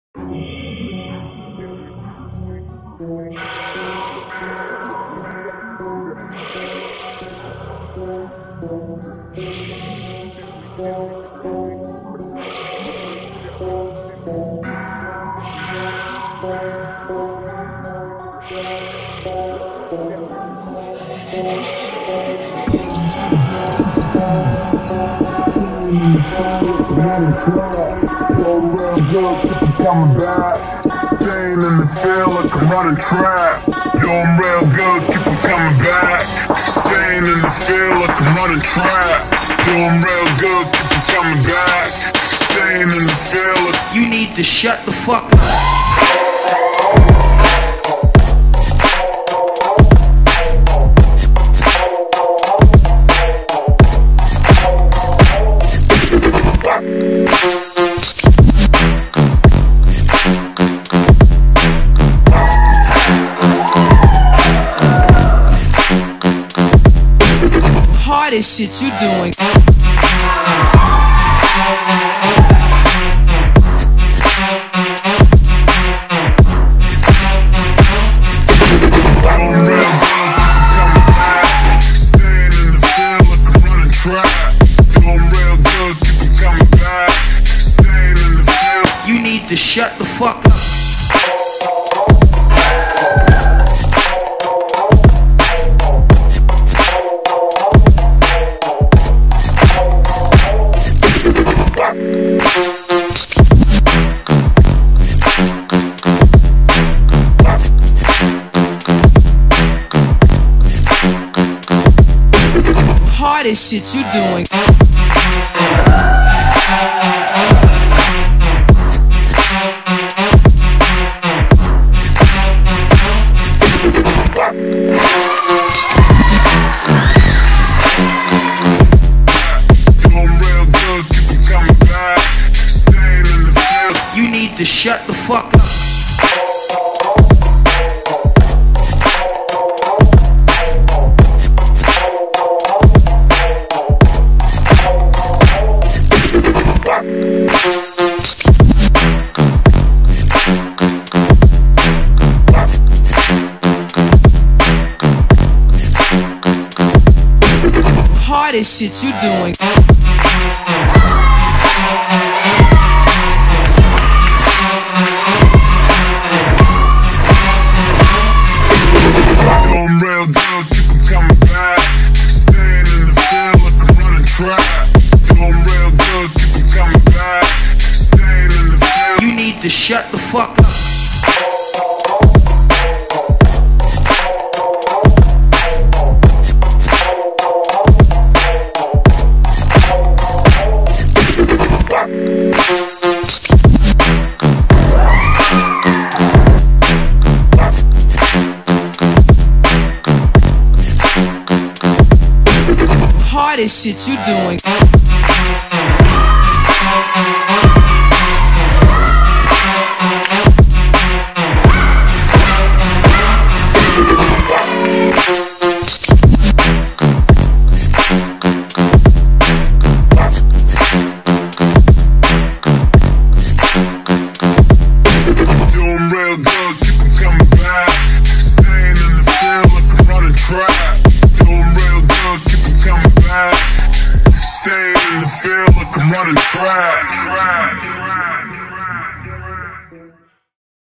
Coming back, staying in the field like I'm running track. Doing real good, keep on coming back. Staying in the field like I'm running track. Doing real good, keep on coming back. Staying in the field like... You need to shut the fuck up. Hardest shit you doing. You need to shut the fuck up. Hardest shit you doing. You need to shut the fuck up. Hardest shit you doing. Doing real good, keep on coming back. Staying in the field like I'm running track. Doing real good, keep on coming back. Staying in the field. You need to shut the fuck up. Hardest shit you doing. Doing real good, keep on coming back. Staying in the field like I'm running track. Doing real good, keep on coming back. Staying in the field like I'm running track.